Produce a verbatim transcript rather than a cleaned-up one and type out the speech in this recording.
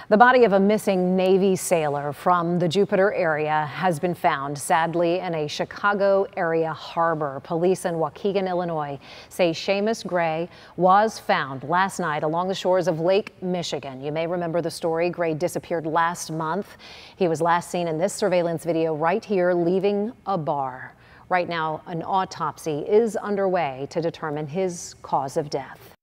The body of a missing Navy sailor from the Jupiter area has been found, sadly, in a Chicago area harbor. Police in Waukegan, Illinois, say Seamus Gray was found last night along the shores of Lake Michigan. You may remember the story. Gray disappeared last month. He was last seen in this surveillance video right here, leaving a bar. Right now, an autopsy is underway to determine his cause of death.